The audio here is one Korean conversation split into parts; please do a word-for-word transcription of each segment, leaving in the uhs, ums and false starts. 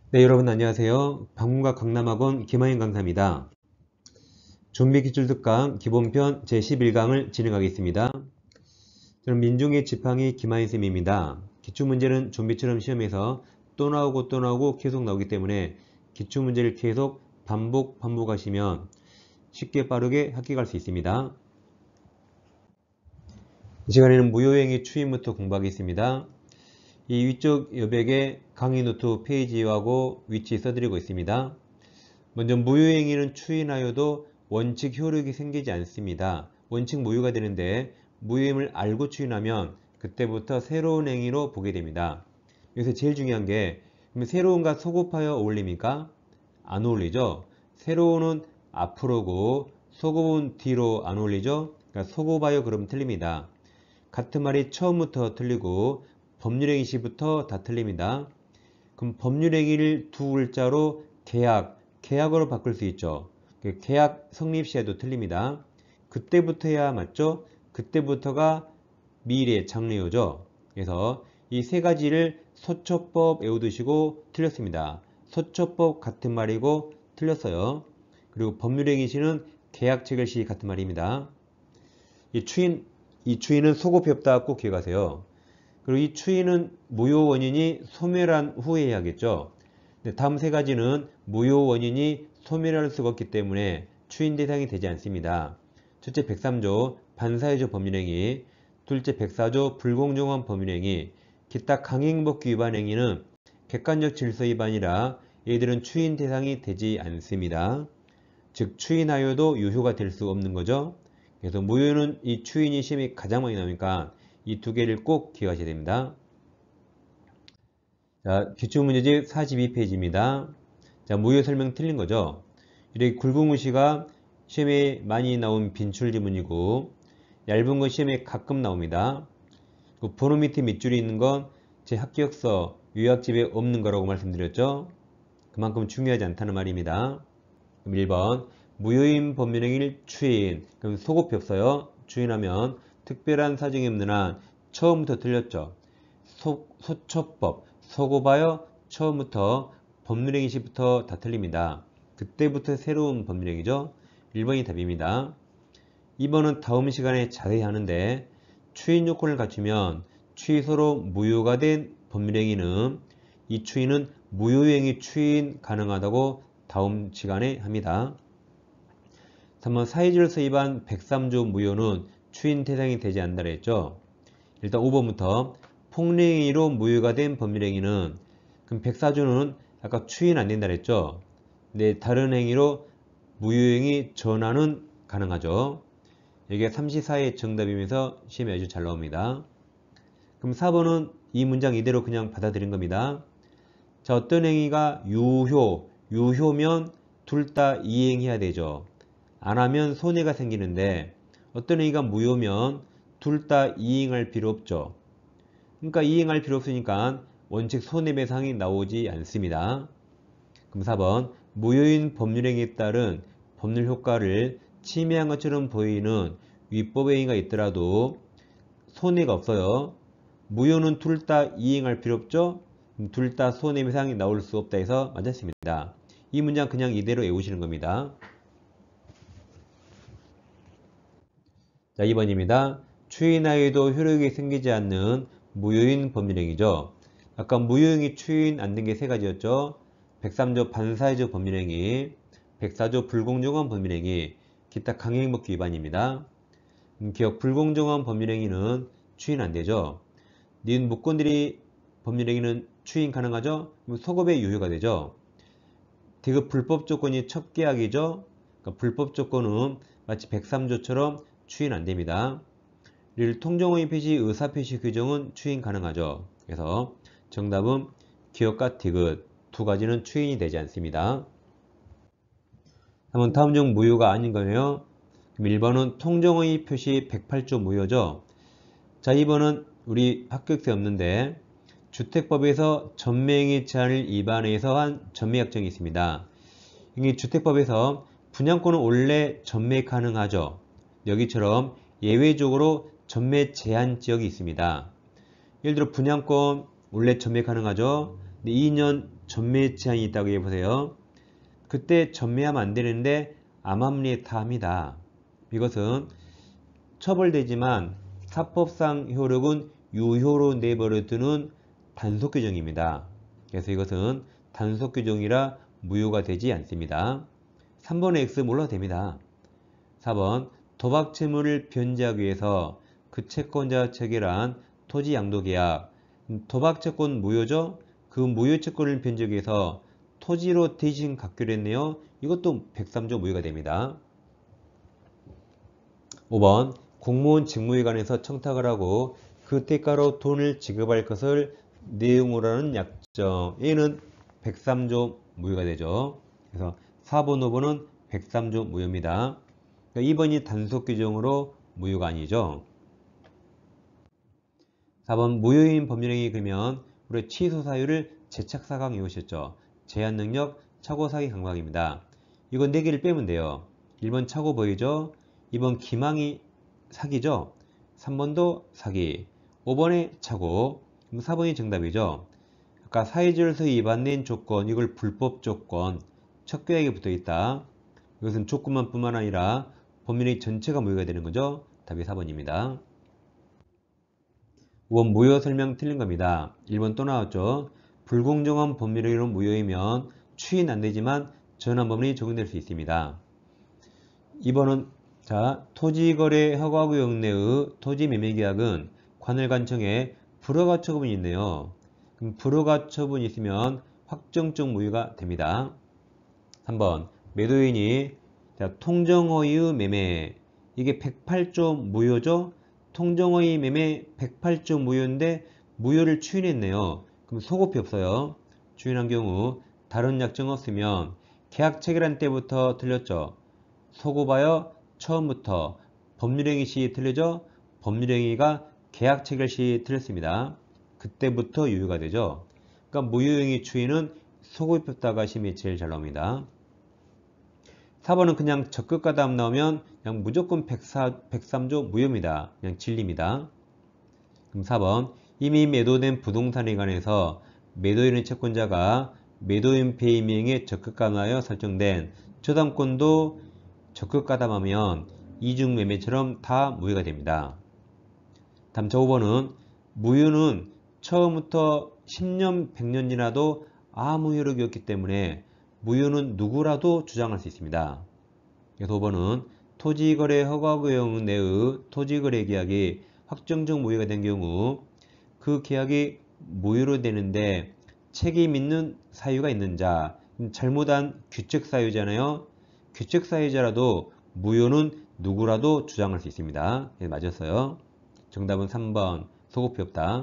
네, 여러분 안녕하세요. 방문가 강남학원 김하인 강사입니다. 좀비기출 특강 기본편 제십일 강을 진행하겠습니다. 저는 민중의 지팡이 김하인 쌤입니다. 기출문제는 좀비처럼 시험에서 또 나오고 또 나오고 계속 나오기 때문에 기출문제를 계속 반복 반복하시면 쉽게 빠르게 합격할 수 있습니다. 이 시간에는 무효행위 추인부터 공부하겠습니다. 이 위쪽 여백에 강의 노트 페이지하고 위치 써드리고 있습니다. 먼저 무효행위는 추인하여도 원칙 효력이 생기지 않습니다. 원칙 무효가 되는데 무효임을 알고 추인하면 그때부터 새로운 행위로 보게 됩니다. 여기서 제일 중요한 게 새로운과 소급하여 어울립니까? 안 어울리죠? 새로운은 앞으로고 소급은 뒤로 안 어울리죠? 그러니까 소급하여 그러면 틀립니다. 같은 말이 처음부터 틀리고 법률행위 시부터 다 틀립니다. 그럼 법률행위를 두 글자로 계약, 계약으로 바꿀 수 있죠. 계약 성립 시에도 틀립니다. 그때부터야 맞죠? 그때부터가 미래 장래요죠. 그래서 이 세 가지를 소처법 외워두시고 틀렸습니다. 소처법 같은 말이고 틀렸어요. 그리고 법률행위 시는 계약체결 시 같은 말입니다. 이 추인, 이 추인은 소급이 없다 꼭 기억하세요. 그리고 이 추인은 무효 원인이 소멸한 후에 해야겠죠. 다음 세 가지는 무효 원인이 소멸할 수가 없기 때문에 추인 대상이 되지 않습니다. 첫째 백삼 조 반사회적 법률행위, 둘째 백사 조 불공정한 법률행위, 기타 강행법규 위반 행위는 객관적 질서 위반이라 얘들은 추인 대상이 되지 않습니다. 즉 추인하여도 유효가 될 수 없는 거죠. 그래서 무효는 이 추인이 시험에 가장 많이 나오니까 이 두 개를 꼭 기억하셔야 됩니다. 자, 기출문제집 사십이 페이지입니다. 자, 무효 설명 틀린 거죠. 이렇게 굵은 글씨가 시험에 많이 나온 빈출 지문이고 얇은 건 시험에 가끔 나옵니다. 그 번호 밑에 밑줄이 있는 건 제 합격서 요약집에 없는 거라고 말씀드렸죠. 그만큼 중요하지 않다는 말입니다. 그럼 일 번 무효인 법률행위를 추인. 그럼 소급이 없어요. 추인하면 특별한 사정이 없는 한 처음부터 틀렸죠. 소, 소처법, 소급하여 처음부터 법률행위 시부터 다 틀립니다. 그때부터 새로운 법률행위죠. 일 번이 답입니다. 이 번은 다음 시간에 자세히 하는데 추인 요건을 갖추면 취소로 무효가 된 법률행위는 이 추인은 무효행위 추인 가능하다고 다음 시간에 합니다. 삼 번 사회질서 위반 백삼 조 무효는 추인 대상이 되지 않는다 했죠. 일단 오 번부터 폭행행위로 무효가 된 법률행위는 그럼 백사 조는 아까 추인 안 된다 했죠. 근데 다른 행위로 무효행위 전환은 가능하죠. 이게 삼십사의 정답이면서 시험에 아주 잘 나옵니다. 그럼 사 번은 이 문장 이대로 그냥 받아들인 겁니다. 자, 어떤 행위가 유효, 유효면 둘 다 이행해야 되죠. 안 하면 손해가 생기는데 어떤 행위가 무효면 둘 다 이행할 필요 없죠. 그러니까 이행할 필요 없으니까 원칙 손해배상이 나오지 않습니다. 그럼 사 번 무효인 법률행위에 따른 법률 효과를 침해한 것처럼 보이는 위법 행위가 있더라도 손해가 없어요. 무효는 둘 다 이행할 필요 없죠. 둘 다 손해배상이 나올 수 없다 해서 맞았습니다. 이 문장 그냥 이대로 외우시는 겁니다. 자, 이 번입니다. 추인하여도 효력이 생기지 않는 무효인 법률행위죠. 아까 무효행위 추인 안 된 게 세 가지였죠. 백삼 조 반사회적 법률행위, 백사 조 불공정한 법률행위, 기타 강행법규 위반입니다. 음, 기억 불공정한 법률행위는 추인 안 되죠. 니은 무건들이 법률행위는 추인 가능하죠? 소급의 유효가 되죠. 디귿 불법 조건이 첫 계약이죠. 그러니까 불법 조건은 마치 백삼 조처럼 추인 안 됩니다. 릴 통정의 표시, 의사표시 규정은 추인 가능하죠. 그래서 정답은 기억과 디귿 두 가지는 추인이 되지 않습니다. 한번 다음 중 무효가 아닌 거네요. 그럼 일 번은 통정의 표시 백팔 조 무효죠. 자, 이 번은 우리 합격세 없는데 주택법에서 전매행위 제한을 위반해서 한 전매약정이 있습니다. 이 주택법에서 분양권은 원래 전매 가능하죠. 여기처럼 예외적으로 전매 제한 지역이 있습니다. 예를 들어 분양권 원래 전매 가능하죠. 근데 이 년 전매 제한이 있다고 해보세요. 그때 전매하면 안 되는데 암암리에 타합니다. 이것은 처벌되지만 사법상 효력은 유효로 내버려두는 단속 규정입니다. 그래서 이것은 단속 규정이라 무효가 되지 않습니다. 삼 번의 X 몰라도 됩니다. 사 번 도박 채무를 변제하기 위해서 그 채권자와 체결한 토지 양도 계약. 도박 채권 무효죠? 그 무효 채권을 변제하기 위해서 토지로 대신 갖기로 했네요. 이것도 백삼 조 무효가 됩니다. 오 번 공무원 직무에 관해서 청탁을 하고 그 대가로 돈을 지급할 것을 내용으로 하는 약정. 얘는 백삼 조 무효가 되죠. 그래서 사 번, 오 번은 백삼 조 무효입니다. 그러니까 이 번이 단속 규정으로 무효가 아니죠. 사 번 무효인 법률행위 그러면 우리 취소 사유를 재착사강 이용하셨죠. 제한 능력, 착오 사기 강박입니다. 이건 네 개를 빼면 돼요. 일 번 착오 보이죠? 이 번 기망이 사기죠. 삼 번도 사기. 오 번에 착오. 그럼 사 번이 정답이죠. 아까 사회질서 위반된 조건, 이걸 불법 조건, 첫 계약에 붙어 있다. 이것은 조건만 뿐만 아니라 법률의 전체가 무효가 되는 거죠. 답이 사 번입니다. 오 번 무효 설명 틀린 겁니다. 일 번 또 나왔죠. 불공정한 법률행위로 무효이면 추인 안 되지만 전환법률이 적용될 수 있습니다. 이 번은 자 토지거래 허가구역 내의 토지매매계약은 관할관청에 불허가 처분이 있네요. 그럼 불허가 처분이 있으면 확정적 무효가 됩니다. 삼 번 매도인이 자, 통정허위의 매매 이게 백팔 조 무효죠. 통정허위 매매 백팔 조 무효인데 무효를 추인했네요. 그럼 소급이 없어요. 추인한 경우 다른 약정 없으면 계약 체결한 때부터 틀렸죠. 소급하여 처음부터 법률행위 시 틀리죠. 법률행위가 계약 체결 시 틀렸습니다. 그때부터 유효가 되죠. 그러니까 무효행위 추인은 소급이 없다가 심이 제일 잘 나옵니다. 사 번은 그냥 적극과 다음 나오면 그냥 무조건 백삼 조 무효입니다. 그냥 진리입니다. 그럼 사 번 이미 매도된 부동산에 관해서 매도인의 채권자가 매도인 배임행위에 적극가담하여 설정된 저당권도 적극가담하면 이중매매처럼 다 무효가 됩니다. 다음 오 번은 무효는 처음부터 십 년, 백 년 지나도 아무 효력이 없기 때문에 무효는 누구라도 주장할 수 있습니다. 그래서 오 번은 토지거래 허가구역 내의 토지거래 계약이 확정적 무효가 된 경우 그 계약이 무효로 되는데 책임 있는 사유가 있는 자, 잘못한 규칙 사유잖아요. 규칙 사유자라도 무효는 누구라도 주장할 수 있습니다. 네, 맞았어요. 정답은 삼 번 소급이 없다.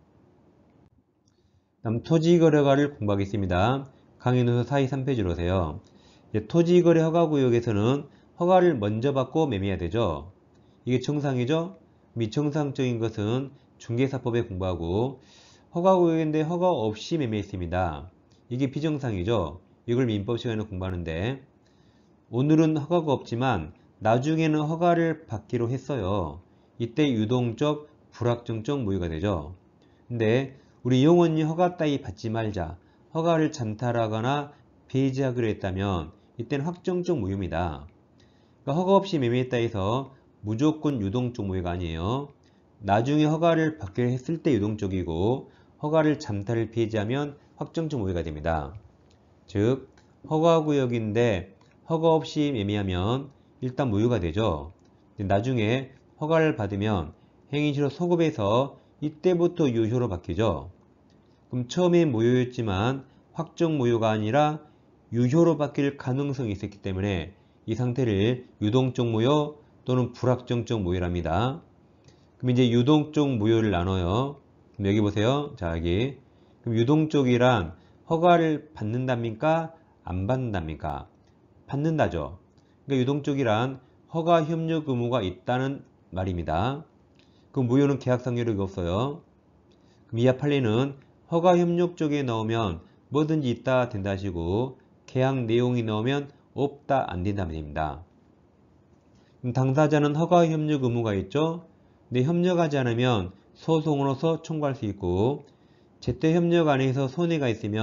다음 토지거래가를 공부하겠습니다. 강의 노서 사십삼 페이지로 오세요. 토지거래 허가구역에서는 허가를 먼저 받고 매매해야 되죠. 이게 정상이죠. 미정상적인 것은 중개사법에 공부하고 허가구역인데 허가 없이 매매했습니다. 이게 비정상이죠. 이걸 민법 시간에 공부하는데 오늘은 허가가 없지만 나중에는 허가를 받기로 했어요. 이때 유동적, 불확정적 무효가 되죠. 근데 우리 영원히 허가 따위 받지 말자. 허가를 잠탈하거나 폐지하기로 했다면 이때는 확정적 무효입니다. 그러니까 허가 없이 매매했다 해서 무조건 유동적 무효가 아니에요. 나중에 허가를 받기로 했을 때 유동적이고 허가를 잠탈을 폐지하면 확정적 무효가 됩니다. 즉 허가구역인데 허가 없이 매매하면 일단 무효가 되죠. 나중에 허가를 받으면 행위시로 소급해서 이때부터 유효로 바뀌죠. 그럼 처음에 무효였지만 확정 무효가 아니라 유효로 바뀔 가능성이 있었기 때문에 이 상태를 유동적 무효 또는 불확정적 무효랍니다. 그럼 이제 유동적 무효를 나눠요. 그럼 여기 보세요. 자 여기 그럼 유동적이란 허가를 받는답니까? 안 받는답니까? 받는다죠. 그러니까 유동적이란 허가 협력 의무가 있다는 말입니다. 그 무효는 계약상 효력이 없어요. 그럼 이하 판례는 허가 협력 쪽에 넣으면 뭐든지 있다 된다 하시고 계약 내용이 넣으면 없다 안 된다 말입니다. 그럼 당사자는 허가 협력 의무가 있죠. 근데 협력하지 않으면 소송으로서 청구할 수 있고 제때 협력 안에서 손해가 있으면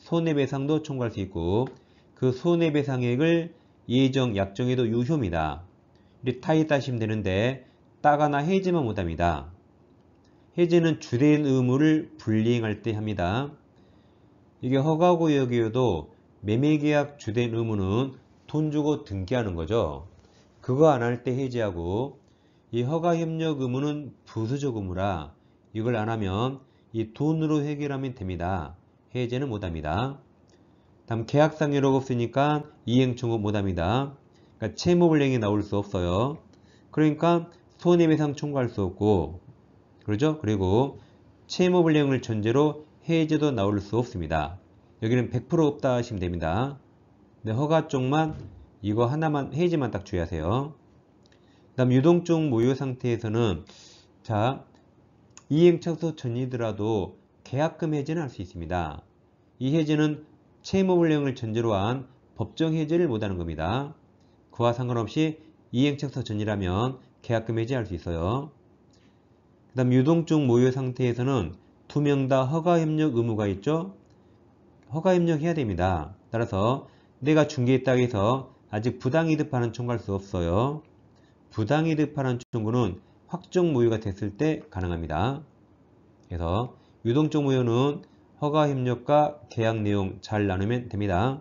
손해배상도 청구할 수 있고 그 손해배상액을 예정, 약정에도 유효입니다. 우리 타이 따시면 되는데 따거나 해지만 못합니다. 해지는 주된 의무를 불이행할 때 합니다. 이게 허가구역이어도 매매계약 주된 의무는 돈 주고 등기하는 거죠. 그거 안 할 때 해지하고 이 허가협력 의무는 부수적 의무라 이걸 안 하면 이 돈으로 해결하면 됩니다. 해제는 못합니다. 다음 계약상여력 없으니까 이행청구 못합니다. 그러니까 채무불이행이 나올 수 없어요. 그러니까 손해배상 청구할 수 없고 그러죠? 그리고 채무불이행을 전제로 해제도 나올 수 없습니다. 여기는 백 퍼센트 없다 하시면 됩니다. 근데 허가 쪽만 이거 하나만 해지만 딱 주의하세요. 그 다음 유동적 무효 상태에서는 자 이행착소 전이더라도 계약금 해제는 할 수 있습니다. 이 해제는 채무불이행을 전제로 한 법정 해제를 못하는 겁니다. 그와 상관없이 이행착소 전이라면 계약금 해제할 수 있어요. 그 다음 유동적 무효 상태에서는 두 명 다 허가협력 의무가 있죠. 허가협력 해야 됩니다. 따라서 내가 중개했다고 해서 아직 부당이득반환 청구할 수 없어요. 부당이득반환 청구는 확정 무효가 됐을 때 가능합니다. 그래서 유동적 무효는 허가협력과 계약 내용 잘 나누면 됩니다.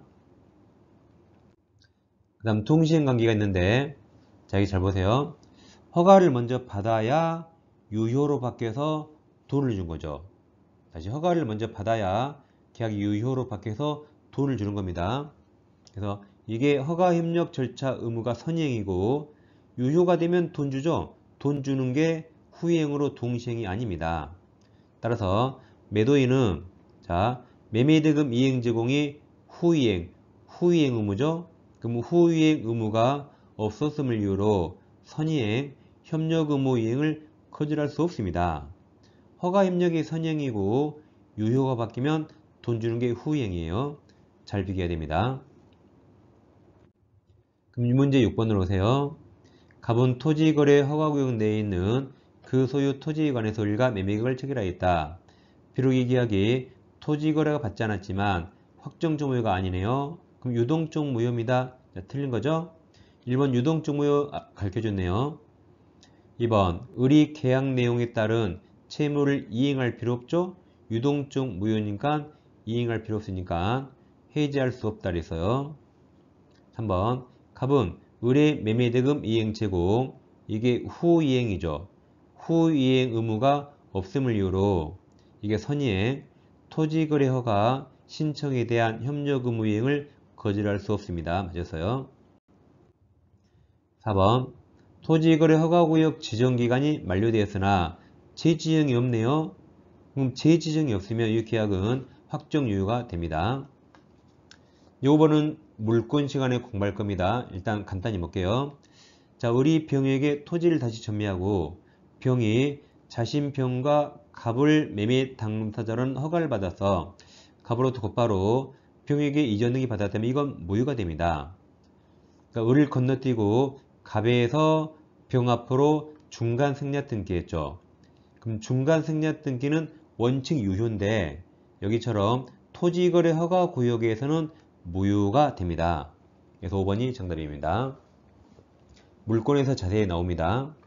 그 다음 동시행관계가 있는데 자 여기 잘 보세요. 허가를 먼저 받아야 유효로 바뀌어서 돈을 준 거죠. 다시 허가를 먼저 받아야 계약이 유효로 바뀌어서 돈을 주는 겁니다. 그래서 이게 허가협력 절차 의무가 선행이고 유효가 되면 돈 주죠. 돈 주는 게 후이행으로 동시행이 아닙니다. 따라서 매도인은 자 매매대금 이행 제공이 후이행, 후이행 의무죠. 그럼 후이행 의무가 없었음을 이유로 선이행, 협력 의무 이행을 거절할 수 없습니다. 허가협력이 선행이고 유효가 바뀌면 돈 주는 게 후이행이에요. 잘 비교해야 됩니다. 그럼 문제 육 번으로 오세요. 갑은 토지거래 허가구역 내에 있는 그 소유 토지에 관해서 일가 매매계약을 체결하였다. 비록 이 계약이 토지거래가 받지 않았지만 확정적 무효가 아니네요. 그럼 유동적 무효입니다. 자, 틀린 거죠? 일 번 유동적 무효 아, 가르쳐줬네요. 이 번 의리 계약 내용에 따른 채무를 이행할 필요 없죠? 유동적 무효니까 이행할 필요 없으니까 해지할 수 없다 그랬어요. 삼 번 갑은 의뢰 매매대금 이행 제공 이게 후이행이죠. 후이행 의무가 없음을 이유로 이게 선이행 토지거래 허가 신청에 대한 협력 의무 이행을 거절할 수 없습니다. 맞았어요. 사 번 토지거래 허가구역 지정기간이 만료되었으나 재지정이 없네요. 그럼 재지정이 없으면 이 계약은 확정 유효가 됩니다. 요번은 물권 시간에 공부할 겁니다. 일단 간단히 볼게요. 자, 우리 병에게 토지를 다시 전매하고 병이 자신 병과 갑을 매매 당사자로는 허가를 받아서 갑으로부터 곧바로 병에게 이전 등기 받았다면 이건 무효가 됩니다. 그러니까 을을 건너뛰고 갑에서 병 앞으로 중간 생략 등기했죠. 그럼 중간 생략 등기는 원칙 유효인데 여기처럼 토지거래 허가 구역에서는 무효가 됩니다. 그래서 오 번이 정답입니다. 물권에서 자세히 나옵니다.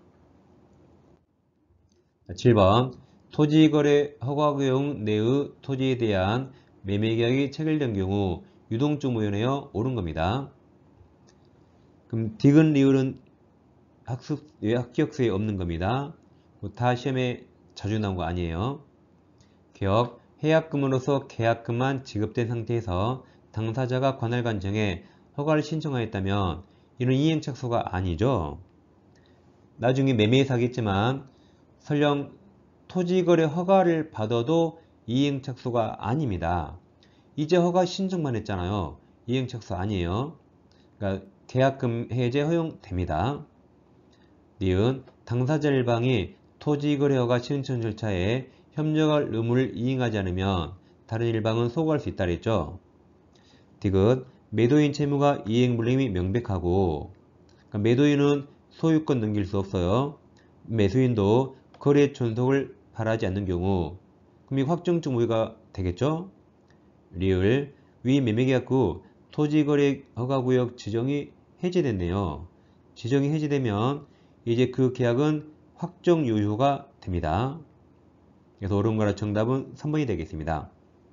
칠 번 토지거래 허가구역 내의 토지에 대한 매매계약이 체결된 경우 유동적 무효네요. 옳은 겁니다. 그럼 디귿 리을은 학습, 학기역서에 없는 겁니다. 다 시험에 자주 나온 거 아니에요. 기억, 해약금으로서 계약금만 지급된 상태에서 당사자가 관할관 정에 허가를 신청하였다면 이는 이행착소가 아니죠. 나중에 매매에서 하겠지만 설령 토지거래 허가를 받아도 이행착소가 아닙니다. 이제 허가 신청만 했잖아요. 이행착소 아니에요. 그러니까 계약금 해제 허용됩니다. 니은 당사자 일방이 토지거래 허가 신청 절차에 협력할 의무를 이행하지 않으면 다른 일방은 소구할 수 있다 그랬죠. 디귿 매도인 채무가 이행불능이 명백하고 그러니까 매도인은 소유권 넘길 수 없어요. 매수인도 거래 존속을 바라지 않는 경우 그럼 이 확정적 무효가 되겠죠. 리을 위 매매계약 후 토지거래 허가구역 지정이 해제됐네요. 지정이 해제되면 이제 그 계약은 확정 유효가 됩니다. 그래서 옳은 거라 정답은 삼 번이 되겠습니다.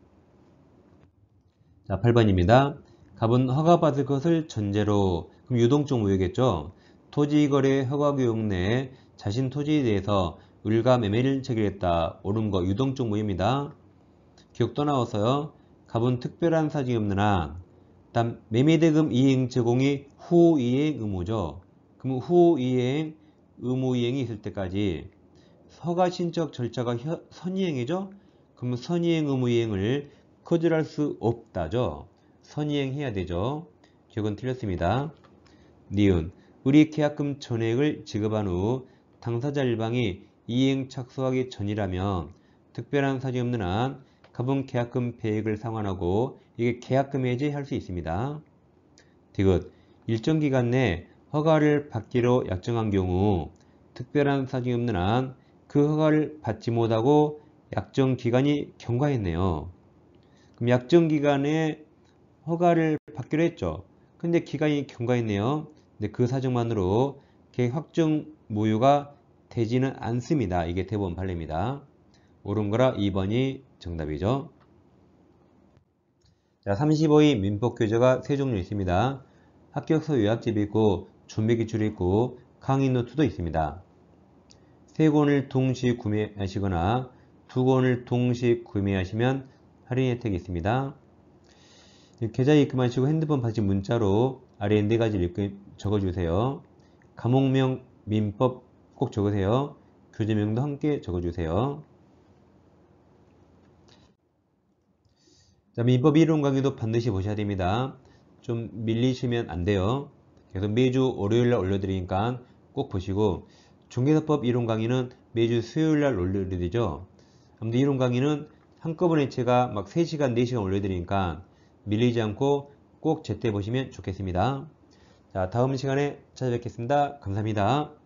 자, 팔 번입니다. 갑은 허가받을 것을 전제로, 그럼 유동적 무효겠죠. 토지거래 허가구역 내 자신 토지에 대해서 을과 매매를 체결했다. 옳은 거 유동적 무효입니다. 기억 떠나와서요. 갑은 특별한 사정이 없는 한, 다음 매매대금 이행 제공이 후이행 의무죠. 그럼 후이행 의무 이행이 있을 때까지 허가 신청 절차가 선이행이죠. 그럼 선이행 의무 이행을 거절할 수 없다죠. 선이행해야 되죠. 기억은 틀렸습니다. 니은 을이 계약금 전액을 지급한 후 당사자 일방이 이행 착수하기 전이라면 특별한 사정이 없는 한 갑은 계약금 배액을 상환하고 이게 계약금 해지할 수 있습니다. 디귿 일정 기간 내 허가를 받기로 약정한 경우 특별한 사정이 없는 한 그 허가를 받지 못하고 약정 기간이 경과했네요. 그럼 약정 기간에 허가를 받기로 했죠. 근데 기간이 경과했네요. 근데 그 사정만으로 계획 확정 무효가 되지는 않습니다. 이게 대법원 판례입니다. 옳은 거라 이 번이 정답이죠. 자, 삼십오 위 민법규제가 세 종류 있습니다. 합격서 요약집이 있고 준비기출이 있고 강의 노트도 있습니다. 세 권을 동시 구매하시거나 두 권을 동시 구매하시면 할인 혜택이 있습니다. 계좌 입금하시고 핸드폰 받으신 문자로 아래 네 가지를 적어주세요. 과목명 민법 꼭 적으세요. 교재명도 함께 적어주세요. 자, 민법 이론 강의도 반드시 보셔야 됩니다. 좀 밀리시면 안 돼요. 그래서 매주 월요일날 올려드리니까 꼭 보시고, 중개사법 이론 강의는 매주 수요일날 올려드리죠. 아무튼 이론 강의는 한꺼번에 제가 막 세 시간, 네 시간 올려드리니까 밀리지 않고 꼭 제때 보시면 좋겠습니다. 자, 다음 시간에 찾아뵙겠습니다. 감사합니다.